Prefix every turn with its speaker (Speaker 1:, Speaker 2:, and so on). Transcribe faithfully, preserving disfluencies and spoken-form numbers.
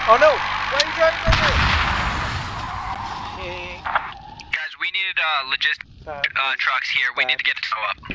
Speaker 1: Oh no! Why are you driving like this?
Speaker 2: Guys, we needed uh, logistic uh, trucks here. We need to get the tow up.